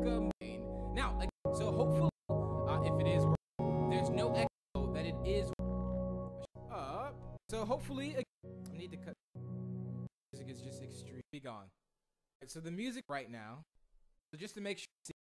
Now, so hopefully, if it is working, there's no echo that it is up. So hopefully, I need to cut. Music is just extremely gone. Right, so the music right now, so just to make sure.